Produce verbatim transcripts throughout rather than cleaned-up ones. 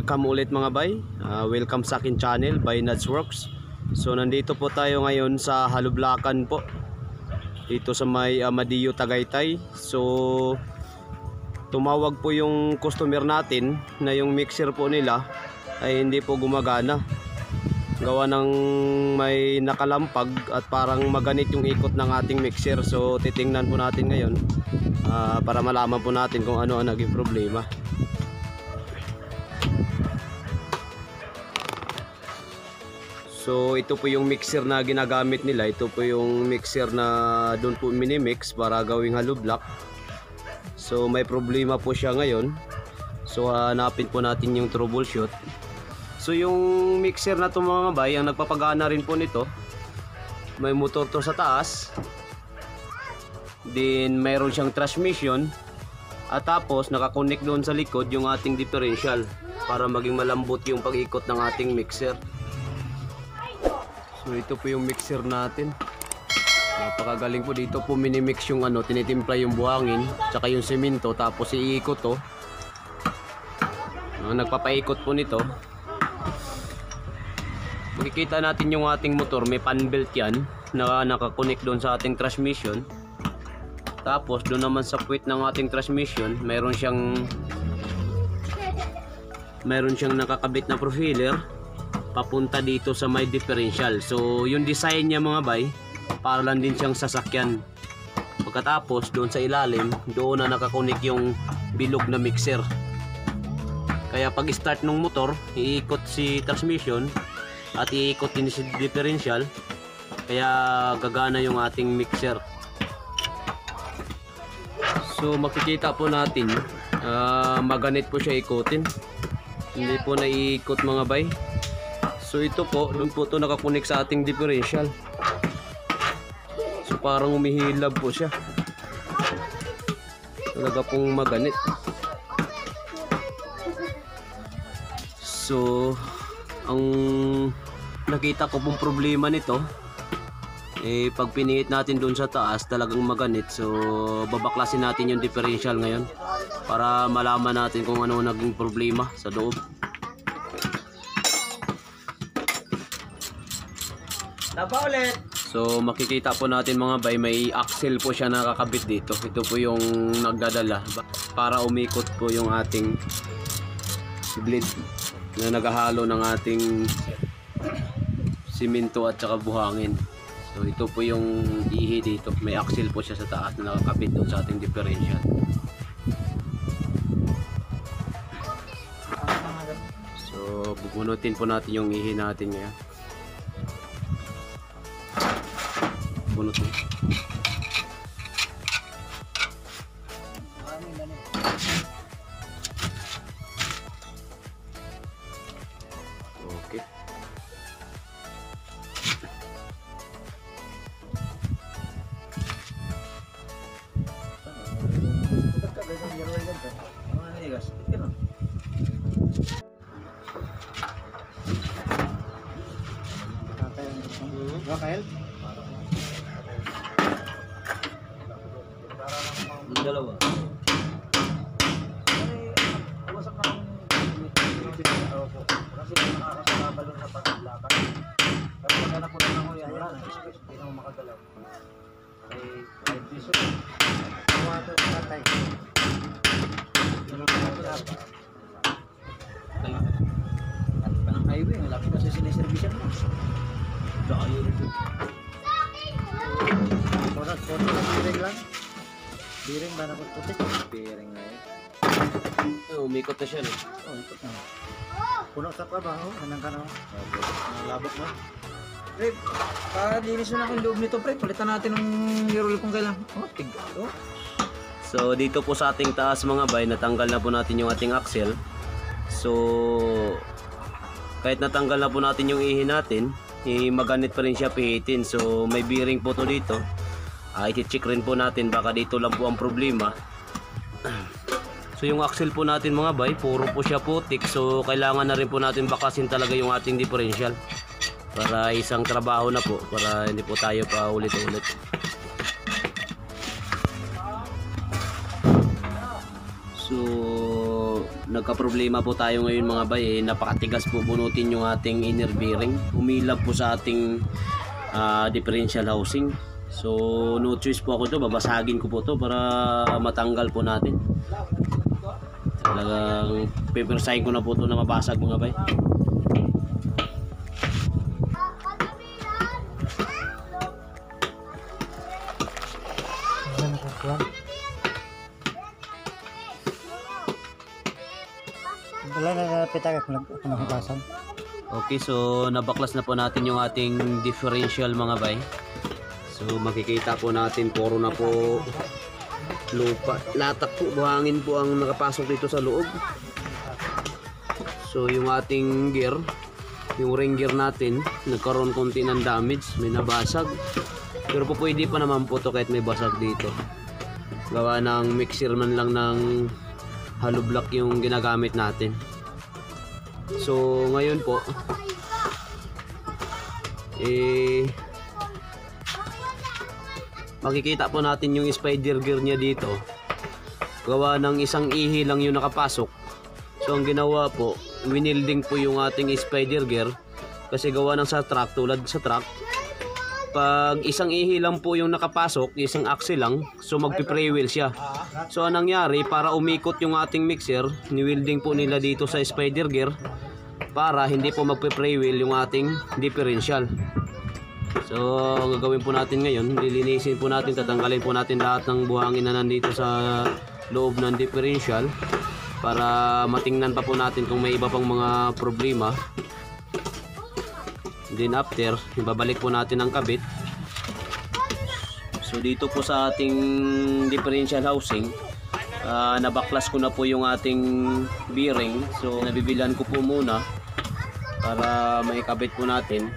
welcome ulit mga bay. uh, Welcome sa akin channel by Nadsworks. So nandito po tayo ngayon sa Halublacan po, dito sa may uh, Madiyo, Tagaytay. So tumawag po yung customer natin na yung mixer po nila ay hindi po gumagana, gawa ng may nakalampag at parang maganit yung ikot ng ating mixer. So titingnan po natin ngayon uh, para malaman po natin kung ano ang naging problema. So ito po yung mixer na ginagamit nila. Ito po yung mixer na doon po minimix para gawing hollow block. So may problema po siya ngayon. So hanapin po natin yung troubleshoot. So yung mixer na to mga bay, ang nagpapagana rin po nito, may motor to sa taas, then mayroon siyang transmission, at tapos nakakonect doon sa likod yung ating differential para maging malambot yung pag-ikot ng ating mixer. So ito po yung mixer natin. Napakagaling po. Dito po minimix yung ano, tinitimpla yung buhangin tsaka yung semento, tapos iikot to. Uh, nagpapaikot po nito. Makikita natin yung ating motor, may fan belt yan na nakakonect doon sa ating transmission. Tapos doon naman sa puwit ng ating transmission, mayroon siyang mayroon siyang nakakabit na profiler papunta dito sa may differential. So yung design niya mga bay, para lang din siyang sasakyan. Pagkatapos doon sa ilalim, doon na nakakonek yung bilog na mixer. Kaya pag start ng motor, iikot si transmission at iikot din si differential, kaya gagana yung ating mixer. So makikita po natin uh, maganit po siya ikutin, hindi po naiikot mga bay. So ito po, doon po ito nakakunik sa ating differential. So parang umihilab po siya. Talaga pong maganit. So ang nakita ko pong problema nito, eh pag pinihit natin doon sa taas, talagang maganit. So babaklasin natin yung differential ngayon para malaman natin kung ano naging problema sa loob. Laba ulit. So makikita po natin mga bay, may axle po siya nakakabit dito. Ito po yung nagdadala para umikot po yung ating blade na naghahalo ng ating simento at saka buhangin. So ito po yung ihi dito, may axle po siya sa taas na nakakabit doon sa ating differential. So bubunutin po natin yung ihi natin ngayon. Bunot mo. Okay. Rafael? Dalawa. Wasak na kasi nakakasabalo sa paglakan. Pero pag anak ko lang ako yan, wala na space, hindi na makagalaw. Ay, ay piso. Kuwato sa tatay. Ang highway, malaki kasi siniservisan mo. Dahil ito. Koras, koras lang, biring lang. Biring ba na puti? Biring na yun. Oh, umikot na siya, no? Oh, ikot na. Puno sa pa ba? Oh, anong ka na? Okay. Labot mo. Pre, palinis mo na yung loob nito, pre. Palitan natin ng hero kung kailan. Oh, tiga. Oh. So dito po sa ating taas mga bay, natanggal na po natin yung ating axle. So kahit natanggal na po natin yung ihi natin, eh, maganit pa rin siya pihitin. So may bearing po to dito. Uh, i-check rin po natin, baka dito lang po ang problema. So yung axle po natin mga bay, puro po siya putik. So kailangan na rin po natin bakasin talaga yung ating differential para isang trabaho na po, para hindi po tayo pa ulit-ulit. So nagka-problema po tayo ngayon mga bay, eh, napakatigas po bunutin yung ating inner bearing. Umilap po sa ating uh, differential housing. So no choice po ako to, babasagin ko po to para matanggal po natin. Talagang pepersahin ko na po to na mabasag mga bay. Wala na napitagak mo lang kung Okay, so nabaklas na po natin yung ating differential mga bay. So makikita po natin puro na po lupa, latak po, buhangin po ang nakapasok dito sa loob. So yung ating gear, yung ring gear natin, nagkaroon konti ng damage, may nabasag. Pero po pwede pa naman po to kahit may basag dito. Gawa ng mixer man lang ng hollow block yung ginagamit natin. So ngayon po eh makikita po natin yung spider gear niya dito. Gawa ng isang ihi lang yung nakapasok. So ang ginawa po, winilding po yung ating spider gear kasi gawa ng sa truck, tulad sa truck, pag isang ihi lang po yung nakapasok, isang axle lang, so magpi-pre wheel siya. So anong nangyari, para umikot yung ating mixer, ni-welding po nila dito sa spider gear para hindi po magpi-pre wheel yung ating differential. So ang gagawin po natin ngayon, lilinisin po natin, tatanggalin po natin lahat ng buhangin na nandito sa loob ng differential para matingnan pa po natin kung may iba pang mga problema. Then after, ibabalik po natin ang kabit. So dito po sa ating differential housing, uh, nabaklas ko na po yung ating bearing. So nabibilan ko po muna para maikabit po natin.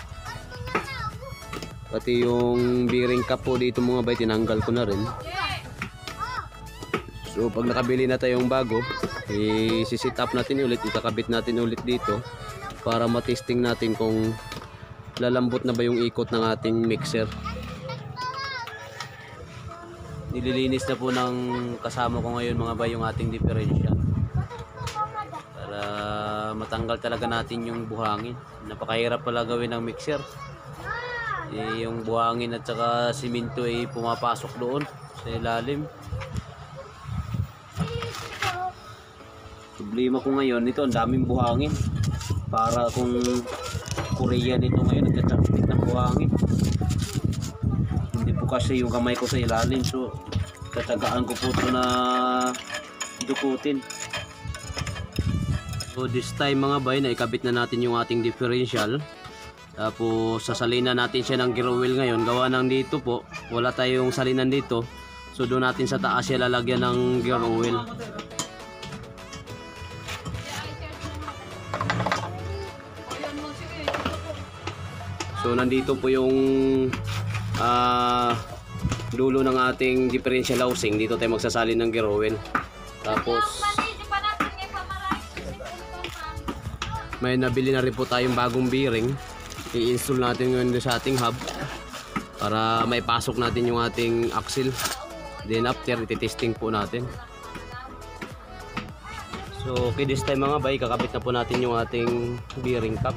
Pati yung bearing cap po dito mga bay, tinanggal ko na rin. So pag nakabili na tayong bago, i-sit up natin ulit, ikakabit natin ulit dito para matesting natin kung lalambot na ba yung ikot ng ating mixer. Nililinis na po ng kasama ko ngayon mga bay yung ating differential para matanggal talaga natin yung buhangin. Napakahirap pala gawin ng mixer. E, yung buhangin at saka simento ay pumapasok doon sa ilalim. Problema ko ngayon nito, ang daming buhangin. Para kung Korea nito ngayon, nagkakapit ng buhangin. Hindi po kasi yung kamay ko sa ilalim, so tatagaan ko po ito na dukutin. So this time mga bay, naikabit na natin yung ating differential. Tapos sasalinan natin siya ng gear oil ngayon. Gawa ng dito po, wala tayong salinan dito. So doon natin sa taas siya lalagyan ng gear oil. So nandito po yung uh, dulo ng ating differential housing. Dito tayo magsasalin ng gear oil. Tapos may nabili na rin po tayong bagong bearing. I-install natin ngayon sa ating hub para may pasok natin yung ating axle. Then after, iti-testing po natin. So okay, this time mga bay, kakabit na po natin yung ating bearing cap.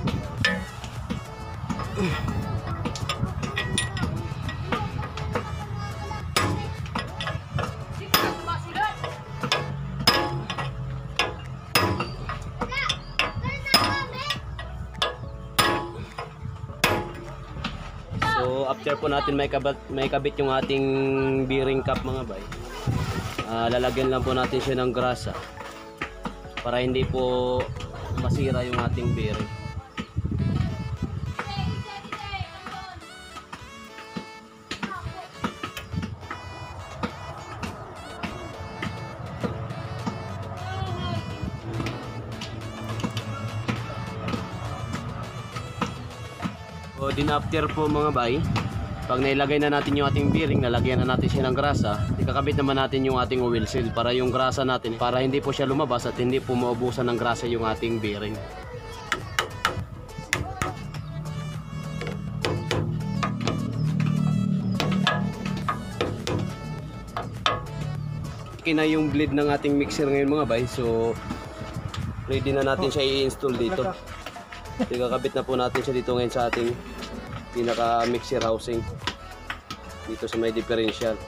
So after po natin may kabit, may kabit yung ating bearing cap mga bay, uh, lalagyan lang po natin siya ng grasa para hindi po masira yung ating bearing. So din after po mga bay, pag nailagay na natin yung ating bearing, nalagyan na natin siya ng grasa, ikakabit naman natin yung ating oil seal para yung grasa natin, para hindi po siya lumabas at hindi po maubusan ng grasa yung ating bearing. Okay na yung bleed ng ating mixer ngayon mga bay. So ready na natin siya i-install dito. Ikakabit na po natin siya dito ngayon sa ating pinaka mixer housing dito sa may differential.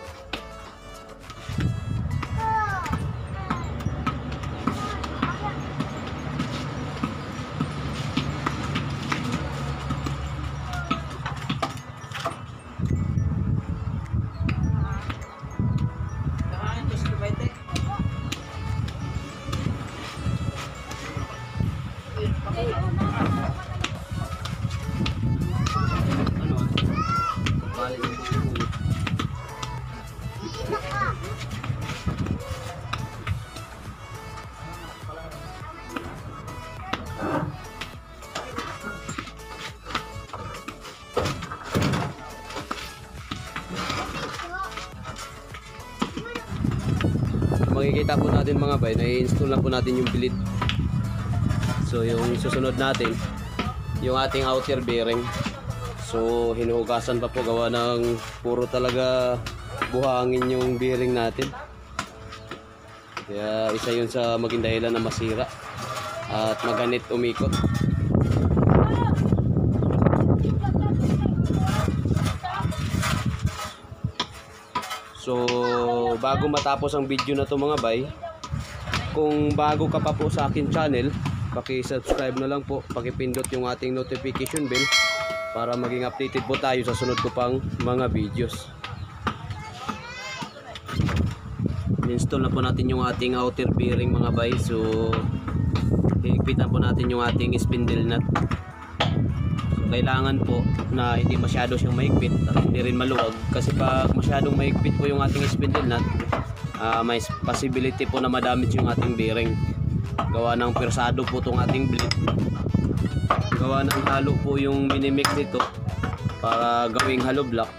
Makikita po natin mga bay, na-install na po natin yung bilid. So yung susunod natin, yung ating outer bearing. So hinuhugasan pa po, gawa ng puro talaga buhangin yung bearing natin. Kaya isa yun sa maging dahilan na masira at maganit umikot. So bago matapos ang video na to mga bay, kung bago ka pa po sa akin channel, paki-subscribe na lang po, paki-pindot yung ating notification bell para maging updated po tayo sa sunod ko pang mga videos. Install na po natin yung ating outer bearing mga bay. So higpitan po natin yung ating spindle nut. So kailangan po na hindi masyado siyang mahigpit at hindi rin maluwag, kasi pag masyadong mahigpit po yung ating spindle nut, uh, may possibility po na madamage yung ating bearing. Gawa ng persado po itong ating blade, gawa ng halo po yung minimix nito para gawing hollow block.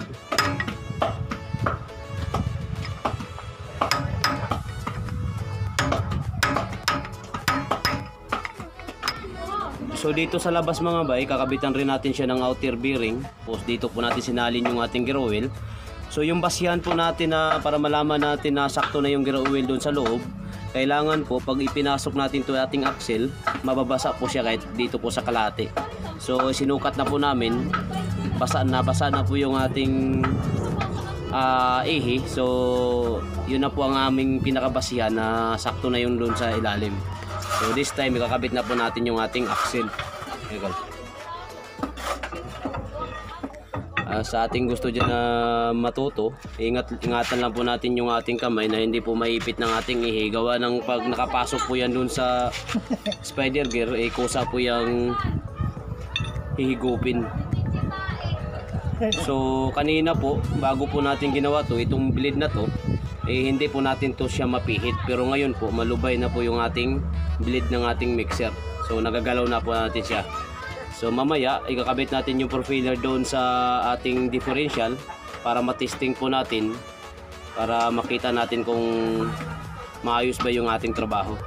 So dito sa labas mga bay, kakabitan rin natin siya ng outer bearing. Tapos dito po natin sinalin yung ating gear oil. So yung basihan po natin na para malaman natin na sakto na yung gear oil doon sa loob, kailangan po pag ipinasok natin to ating axle, mababasa po siya kahit dito po sa kalate. So sinukat na po namin, basa na basa na po yung ating uh, ihi. So yun na po ang aming pinakabasihan na sakto na yung doon sa ilalim. So this time ikakabit na po natin yung ating axle. Uh, sa ating gusto dyan na matuto, ingat, ingatan lang po natin yung ating kamay na hindi po maipit ng ating ihi. Gawa ng pag nakapasok po yan dun sa spider gear, eh kusa po yung hihigupin. So kanina po, bago po natin ginawa to, itong blade na to, eh hindi po natin to siya mapihit. Pero ngayon po, malubay na po yung ating blade ng ating mixer. So nagagalaw na po natin siya. So mamaya ikakabit natin yung profiler doon sa ating differential para matesting po natin, para makita natin kung maayos ba yung ating trabaho.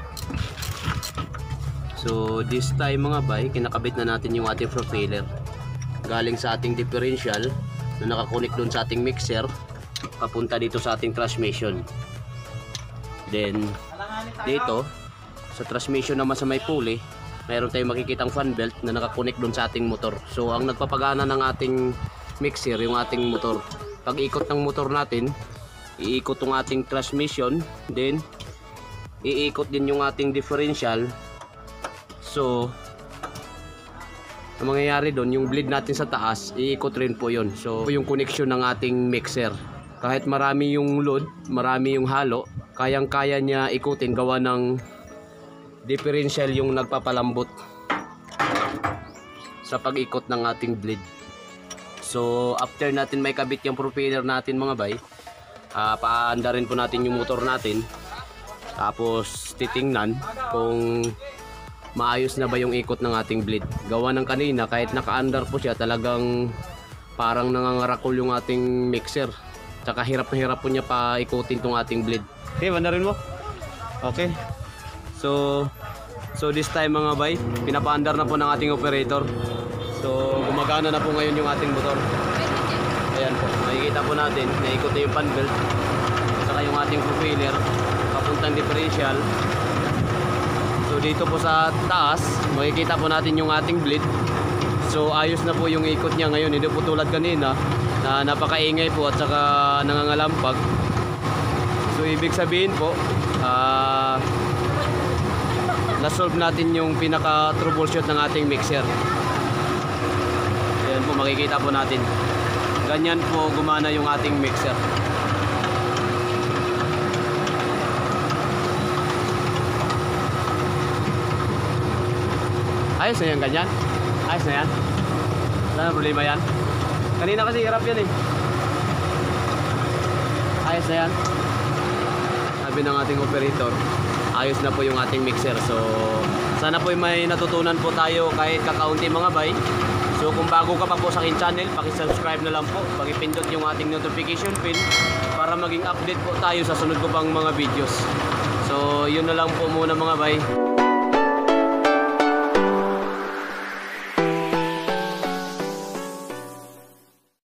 So this time mga bay, kinakabit na natin yung ating profiler galing sa ating differential na nakakunik doon sa ating mixer papunta dito sa ating transmission. Then dito sa transmission naman sa may pulley, mayroon tayong makikitang fan belt na nakakunik doon sa ating motor. So ang nagpapagana ng ating mixer yung ating motor. Pag ikot ng motor natin, iikot yung ating transmission, then iikot din yung ating differential. So ang mangyayari doon, yung bleed natin sa taas, iikot rin po yun. So yung connection ng ating mixer, kahit marami yung load, marami yung halo, kayang kaya niya ikutin gawa ng differential yung nagpapalambot sa pag-ikot ng ating blade. So after natin may kabit yung propeller natin mga bay, uh, paanda rin po natin yung motor natin, tapos titingnan kung maayos na ba yung ikot ng ating blade. Gawa ng kanina, kahit naka-under po siya, talagang parang nangangarakol yung ating mixer, tsaka hirap na hirap po niya pa ikutin tong ating blade. Okay, banda rin mo? Okay. So, so this time mga bay, pinapaandar na po ng ating operator. So, gumagana na po ngayon yung ating motor. Ayan po, makikita po natin, naikot na yung fan belt, saka yung ating propeller, papuntang differential. So, dito po sa taas, makikita po natin yung ating bleed. So ayos na po yung ikot niya ngayon, hindi po tulad kanina na napakaingay po at saka nangangalampag. So ibig sabihin po, ah, na-solve natin yung pinaka troubleshoot ng ating mixer. Ayan po, makikita po natin. Ganyan po gumana yung ating mixer. Ayos na yan, ganyan. Ayos na yan. Wala na problema yan. Kanina kasi hirap yan eh. Ayos na yan. Sabi ng ating operator, ayos na po yung ating mixer. So sana po may natutunan po tayo kahit kakaunti mga bay. So kung bago ka pa po sa aking channel, paki-subscribe na lang po, paki-pindot yung ating notification pin para maging update po tayo sa sunod ko pang mga videos. So yun na lang po muna mga bay.